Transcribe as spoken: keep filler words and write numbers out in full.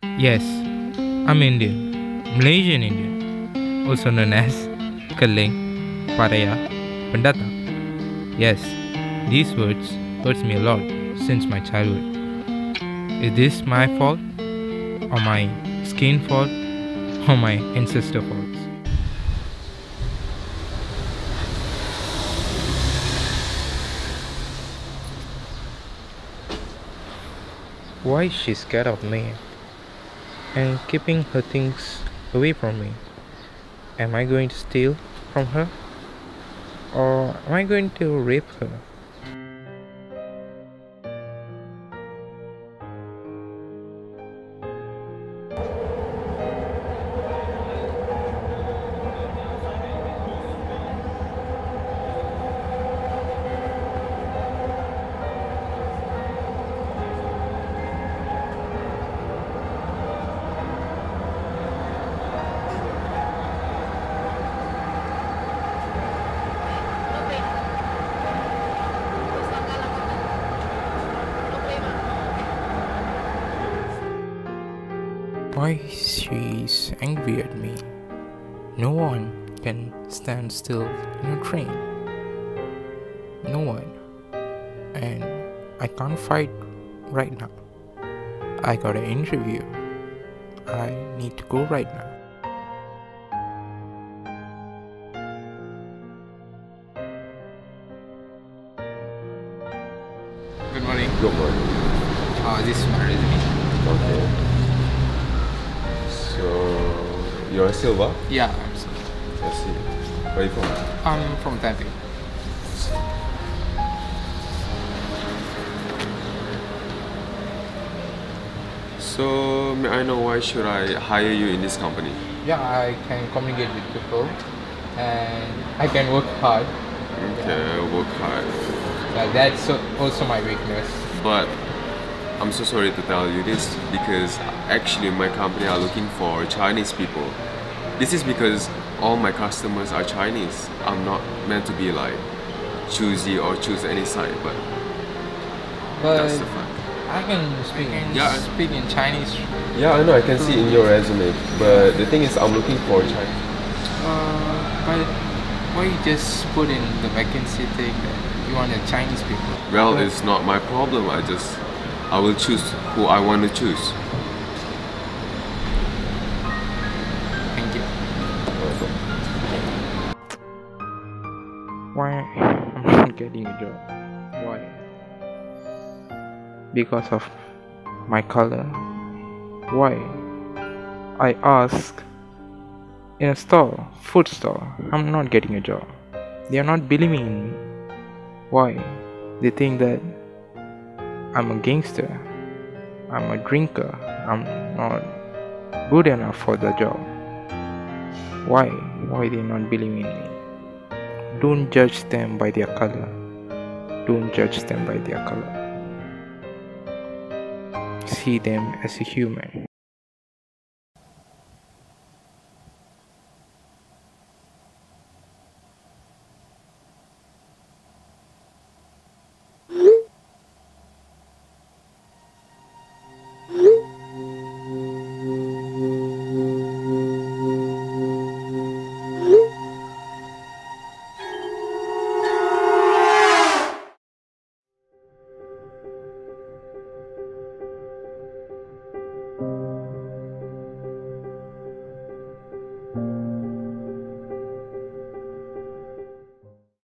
Yes, I'm Indian, Malaysian Indian, also known as Kaling, Paraya, Pendata. Yes, these words hurts me a lot since my childhood. Is this my fault, or my skin fault, or my ancestor faults? Why is she scared of me and keeping her things away from me? Am I going to steal from her, or am I going to rape her? Why she's angry at me? No one can stand still in a train. No one. And I can't fight right now. I got an interview. I need to go right now. Good morning. Good morning. Uh, this is my resume. Okay. So, you're a Silva? Yeah, I'm sorry. I see. Where are you from? I'm from Taipei. So, may I know why should I hire you in this company? Yeah, I can communicate with people and I can work hard. Okay, work hard. But that's so- also my weakness. But I'm so sorry to tell you this because actually my company are looking for Chinese people. This is because all my customers are Chinese. I'm not meant to be like choosy or choose any side, but, But that's the fact. I can speak in, Yeah. speak in Chinese. Yeah, I know, I can see in your resume, but the thing is I'm looking for Chinese. Uh, but why you just put in the vacancy thing that you want a Chinese people? Well, But- it's not my problem. I just, I will choose who I want to choose. Thank you. Why I'm not getting a job? Why? Because of my color. Why? I ask in a store, food store, I'm not getting a job. They are not believing in me. Why? They think that I'm a gangster, I'm a drinker, I'm not good enough for the job. Why? Why they not believing in me? Don't judge them by their color. Don't judge them by their color. See them as a human.